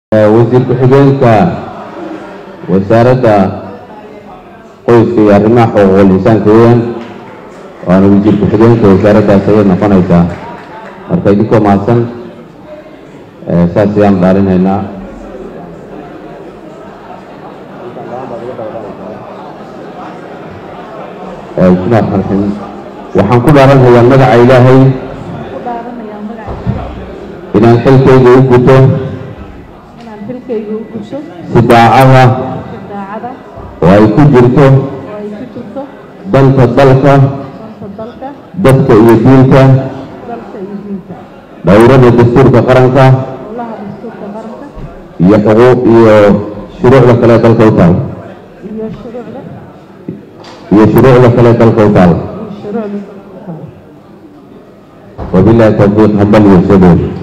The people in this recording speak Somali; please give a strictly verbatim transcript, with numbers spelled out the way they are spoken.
وزير ku-xigeenka wasaaradda qoyska iyo arrimaha xuquuqul insaanka weyn waana wasiir ku-xigeenka wasaaraddaas ayay noqonaysaa marka idinkoo mahadsan saas ayaan dhaalinaynaa waxaan ku dhaaranayaa magaca ilaahay inaan xilkayga u guto si daacada oo ay ku jirto danta dalka dadka iyo diinta dhowrada dastuurka qaranka iyo xuquuq iyo shuruucda kale dalka u taal iyo shuruucda kale dalka u taal wabillahi tawfiiq hambal iyo shadow